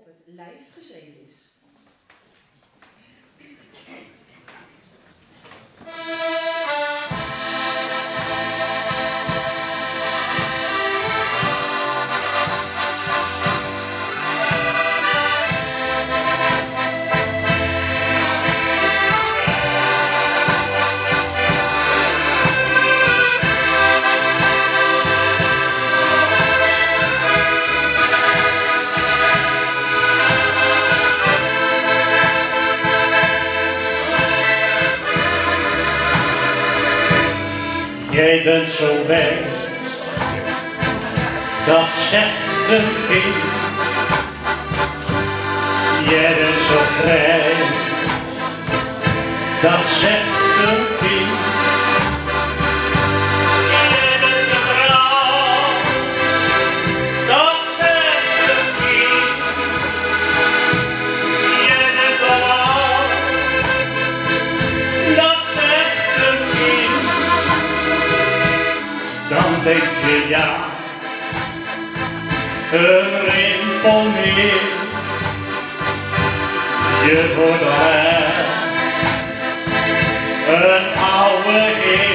op het lijf geschreven is. Jij bent zo wijs, dat zegt een kind. Jij bent zo vrij, dat zegt een kind. Jij bent de vrouw, dat zegt een kind. Jij bent de man, dat zegt een kind. Dan denk je ja, een rimpel meer. Je wordt een oude heer.